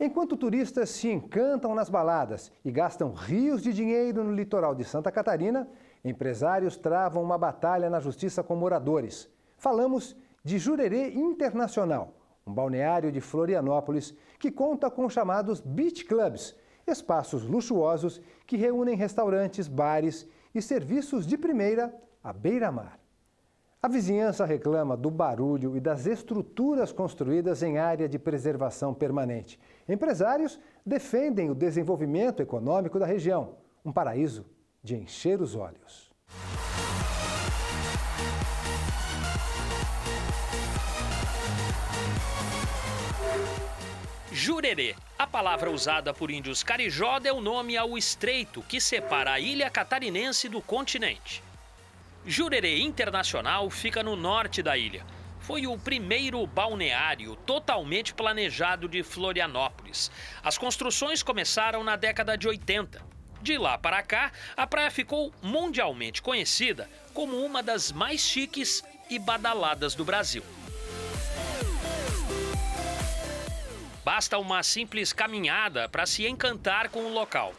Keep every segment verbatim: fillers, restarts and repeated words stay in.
Enquanto turistas se encantam nas baladas e gastam rios de dinheiro no litoral de Santa Catarina, empresários travam uma batalha na justiça com moradores. Falamos de Jurerê Internacional, um balneário de Florianópolis que conta com chamados beach clubs, espaços luxuosos que reúnem restaurantes, bares e serviços de primeira à beira-mar. A vizinhança reclama do barulho e das estruturas construídas em área de preservação permanente. Empresários defendem o desenvolvimento econômico da região, um paraíso de encher os olhos. Jurerê. A palavra usada por índios carijó deu nome ao estreito que separa a ilha catarinense do continente. Jurerê Internacional fica no norte da ilha. Foi o primeiro balneário totalmente planejado de Florianópolis. As construções começaram na década de oitenta. De lá para cá, a praia ficou mundialmente conhecida como uma das mais chiques e badaladas do Brasil. Basta uma simples caminhada para se encantar com o local.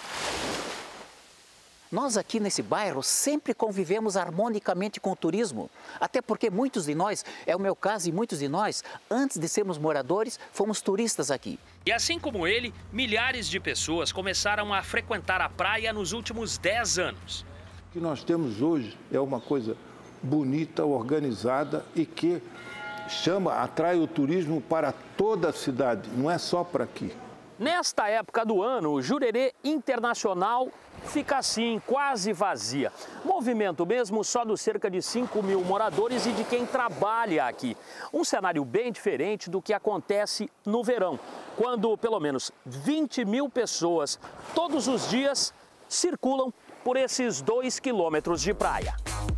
Nós aqui nesse bairro sempre convivemos harmonicamente com o turismo, até porque muitos de nós, é o meu caso e muitos de nós, antes de sermos moradores, fomos turistas aqui. E assim como ele, milhares de pessoas começaram a frequentar a praia nos últimos dez anos. O que nós temos hoje é uma coisa bonita, organizada e que chama, atrai o turismo para toda a cidade, não é só para aqui. Nesta época do ano, o Jurerê Internacional fica assim, quase vazia. Movimento mesmo só dos cerca de cinco mil moradores e de quem trabalha aqui. Um cenário bem diferente do que acontece no verão, quando pelo menos vinte mil pessoas todos os dias circulam por esses dois quilômetros de praia.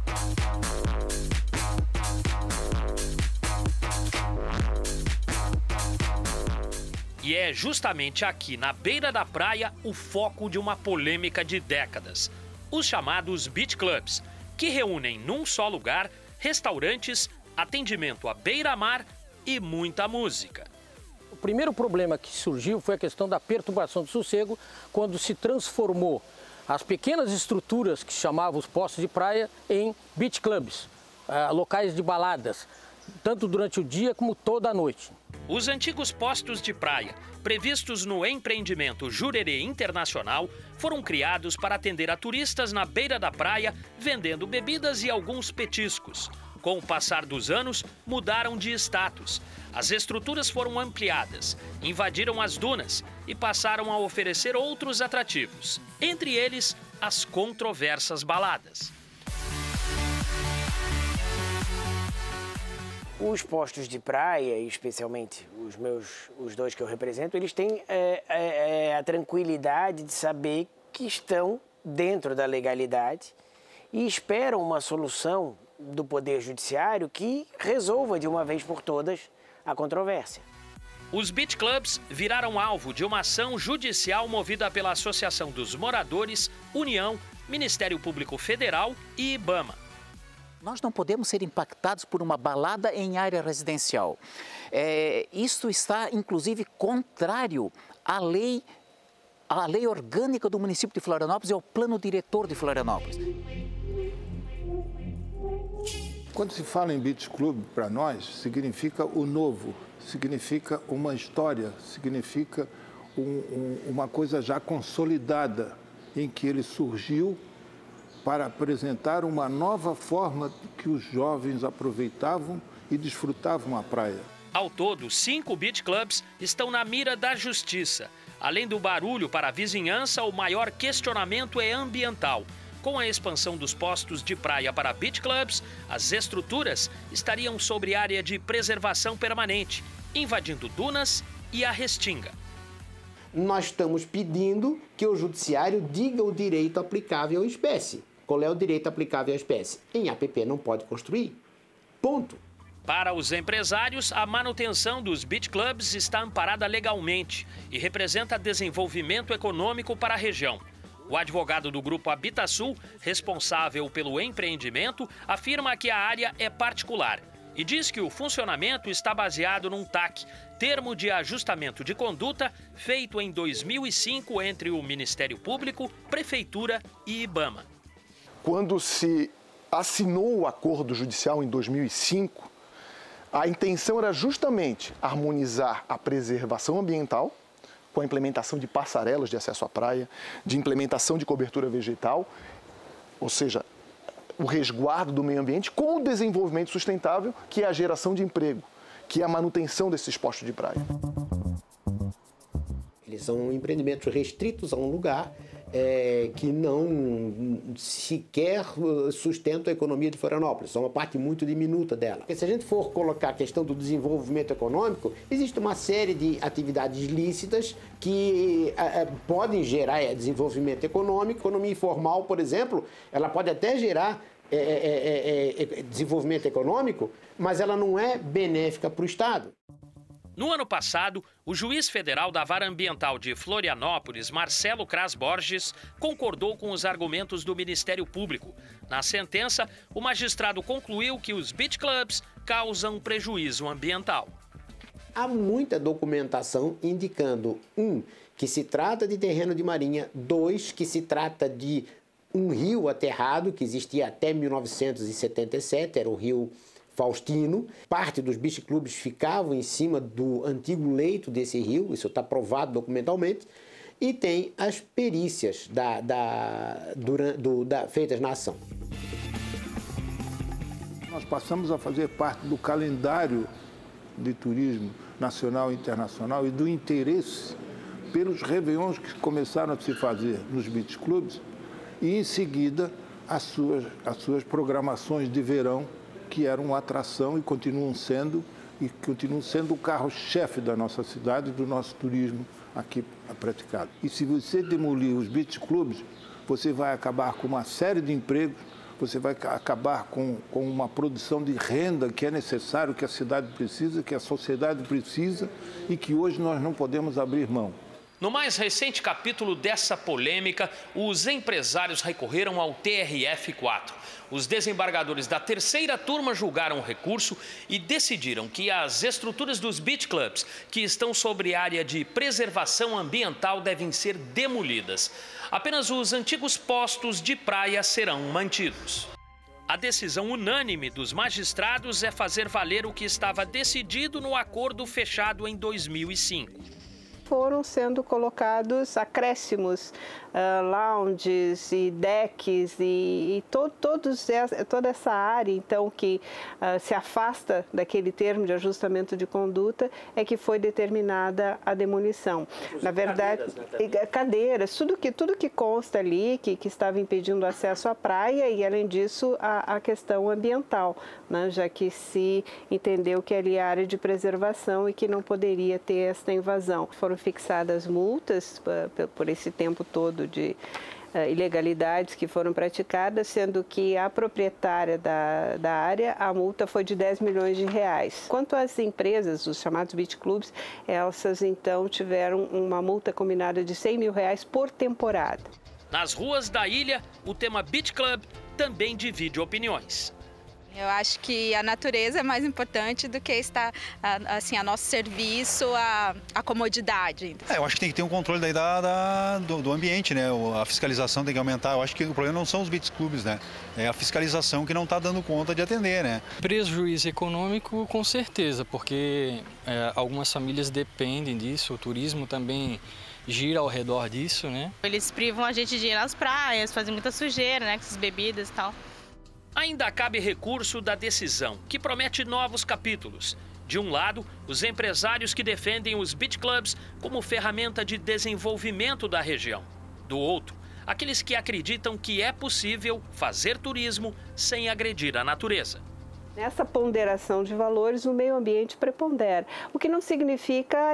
E é justamente aqui, na beira da praia, o foco de uma polêmica de décadas. Os chamados beach clubs, que reúnem num só lugar restaurantes, atendimento à beira-mar e muita música. O primeiro problema que surgiu foi a questão da perturbação do sossego, quando se transformou as pequenas estruturas que chamavam os postos de praia em beach clubs, uh, locais de baladas, tanto durante o dia como toda a noite. Os antigos postos de praia, previstos no empreendimento Jurerê Internacional, foram criados para atender a turistas na beira da praia, vendendo bebidas e alguns petiscos. Com o passar dos anos, mudaram de status. As estruturas foram ampliadas, invadiram as dunas e passaram a oferecer outros atrativos, entre eles as controversas baladas. Os postos de praia, especialmente os meus, os dois que eu represento, eles têm é, é, a tranquilidade de saber que estão dentro da legalidade e esperam uma solução do Poder Judiciário que resolva de uma vez por todas a controvérsia. Os beach clubs viraram alvo de uma ação judicial movida pela Associação dos Moradores, União, Ministério Público Federal e IBAMA. Nós não podemos ser impactados por uma balada em área residencial. É, isso está, inclusive, contrário à lei, à lei orgânica do município de Florianópolis e ao plano diretor de Florianópolis. Quando se fala em beach club, para nós, significa o novo, significa uma história, significa um, um, uma coisa já consolidada, em que ele surgiu para apresentar uma nova forma que os jovens aproveitavam e desfrutavam a praia. Ao todo, cinco beach clubs estão na mira da justiça. Além do barulho para a vizinhança, o maior questionamento é ambiental. Com a expansão dos postos de praia para beach clubs, as estruturas estariam sobre área de preservação permanente, invadindo dunas e a restinga. Nós estamos pedindo que o judiciário diga o direito aplicável à espécie. Qual é o direito aplicável à espécie? Em A P P não pode construir. Ponto. Para os empresários, a manutenção dos beach clubs está amparada legalmente e representa desenvolvimento econômico para a região. O advogado do Grupo Habitasul, responsável pelo empreendimento, afirma que a área é particular e diz que o funcionamento está baseado num T A C, termo de ajustamento de conduta, feito em dois mil e cinco entre o Ministério Público, Prefeitura e IBAMA. Quando se assinou o acordo judicial em dois mil e cinco, a intenção era justamente harmonizar a preservação ambiental com a implementação de passarelas de acesso à praia, de implementação de cobertura vegetal, ou seja, o resguardo do meio ambiente com o desenvolvimento sustentável, que é a geração de emprego, que é a manutenção desses postos de praia. Eles são empreendimentos restritos a um lugar é, que não sequer sustentam a economia de Florianópolis, são uma parte muito diminuta dela. Porque se a gente for colocar a questão do desenvolvimento econômico, existe uma série de atividades lícitas que é, podem gerar desenvolvimento econômico. Economia informal, por exemplo, ela pode até gerar é, é, é, é, desenvolvimento econômico, mas ela não é benéfica para o Estado. No ano passado, o juiz federal da Vara Ambiental de Florianópolis, Marcelo Cras Borges, concordou com os argumentos do Ministério Público. Na sentença, o magistrado concluiu que os beach clubs causam prejuízo ambiental. Há muita documentação indicando, um, que se trata de terreno de marinha, dois, que se trata de um rio aterrado, que existia até mil novecentos e setenta e sete, era o rio Faustino. Parte dos beach clubs ficavam em cima do antigo leito desse rio, isso está provado documentalmente, e tem as perícias da, da, durante, do, da, feitas na ação. Nós passamos a fazer parte do calendário de turismo nacional e internacional e do interesse pelos réveillons que começaram a se fazer nos beach clubs e, em seguida, as suas, as suas programações de verão, que eram uma atração e continuam sendo, e continuam sendo o carro-chefe da nossa cidade e do nosso turismo aqui praticado. E se você demolir os beach clubs, você vai acabar com uma série de empregos, você vai acabar com, com uma produção de renda que é necessário, que a cidade precisa, que a sociedade precisa e que hoje nós não podemos abrir mão. No mais recente capítulo dessa polêmica, os empresários recorreram ao T R F quatro. Os desembargadores da terceira turma julgaram o recurso e decidiram que as estruturas dos beach clubs, que estão sobre área de preservação ambiental, devem ser demolidas. Apenas os antigos postos de praia serão mantidos. A decisão unânime dos magistrados é fazer valer o que estava decidido no acordo fechado em dois mil e cinco. Foram sendo colocados acréscimos, uh, lounges e decks e, e to, todos essa, toda essa área então que uh, se afasta daquele termo de ajustamento de conduta é que foi determinada a demolição. Os Na verdade, cadeiras, né, cadeiras, tudo que, tudo que consta ali, que, que estava impedindo o acesso à praia e, além disso, a, a questão ambiental, né, já que se entendeu que ali é área de preservação e que não poderia ter esta invasão. Foram fixadas multas uh, por esse tempo todo de uh, ilegalidades que foram praticadas, sendo que a proprietária da, da área, a multa foi de dez milhões de reais. Quanto às empresas, os chamados beach clubs, essas então tiveram uma multa combinada de cem mil reais por temporada. Nas ruas da ilha, o tema Beach Club também divide opiniões. Eu acho que a natureza é mais importante do que estar, assim, a nosso serviço, a, a comodidade. É, eu acho que tem que ter um controle daí da, da, do, do ambiente, né? A fiscalização tem que aumentar. Eu acho que o problema não são os beach clubs, né? É a fiscalização que não está dando conta de atender, né? Prejuízo econômico, com certeza, porque é, algumas famílias dependem disso, o turismo também gira ao redor disso, né? Eles privam a gente de ir nas praias, fazem muita sujeira, né? Com essas bebidas e tal. Ainda cabe recurso da decisão, que promete novos capítulos. De um lado, os empresários que defendem os beach clubs como ferramenta de desenvolvimento da região. Do outro, aqueles que acreditam que é possível fazer turismo sem agredir a natureza. Nessa ponderação de valores, o meio ambiente prepondera, o que não significa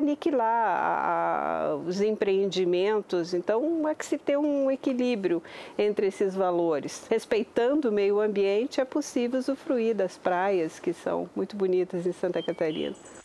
aniquilar a, os empreendimentos. Então, é que se ter um equilíbrio entre esses valores. Respeitando o meio ambiente, é possível usufruir das praias, que são muito bonitas em Santa Catarina.